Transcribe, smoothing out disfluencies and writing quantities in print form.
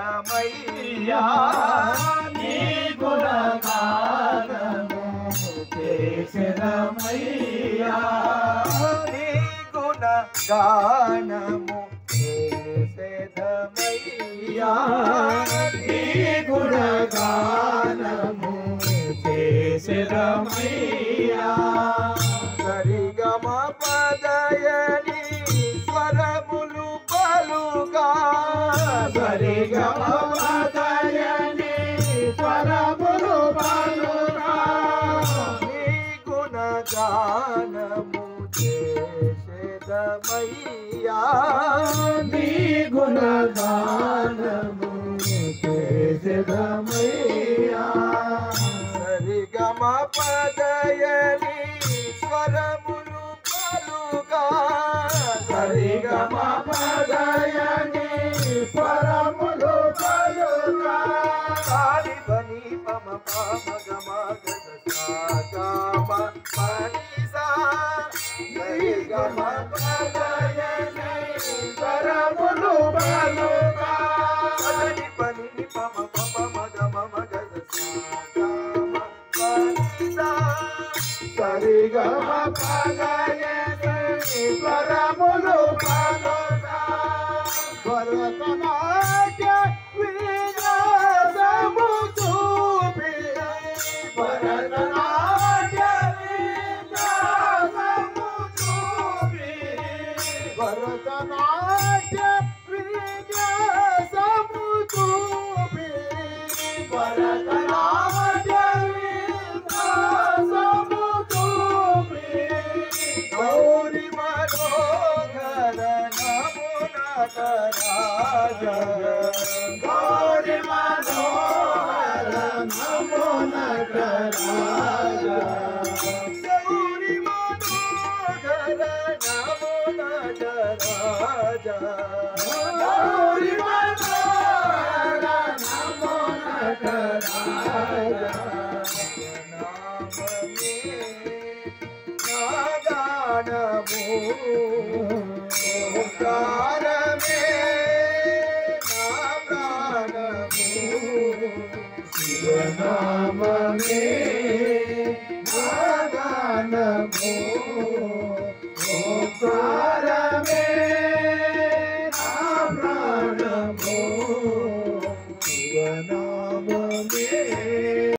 శరణమయ్యా నీ గుణగానము చేసెదమయ్యా నీ గుణగానము చేసెదమయ్యా నీ గుణగానము చేసెదమయ్యా సరిగమ పదయని స్వరములు పలుగా సరిగమ పదయని స్వరములు పలుగా నీ గుణగానము చేసెదమయ్యా నీ గుణగానము చేసెదమయ్యా సరిగమ పదయని స్వరములు పలుగా సరిగమ పదయని స్వరములు పలుగా సారి బని పమ పమ గమ గద సా పని సా సరిగమ పదయని స్వరములు పలుగా సారి బని పమ పమ గమ గద సరిగమ పదయని స్వరములు పలుగా భరతనాట్య విలాసము చూపి భరతనాట్య విలాసము చూపి భరతనాట్య విలాసము చూపి భరతనాట్య విలాసము చూపి గౌరి మనోహర నమోనకరాజ గౌరి మనోహర నమోనకరాజ గౌరి మనోహర నమోనకరాజ గౌరి మనోహర నమోనకరాజ నాగానము ఓంకారమే నా ప్రాణము శివనామమే నాగానము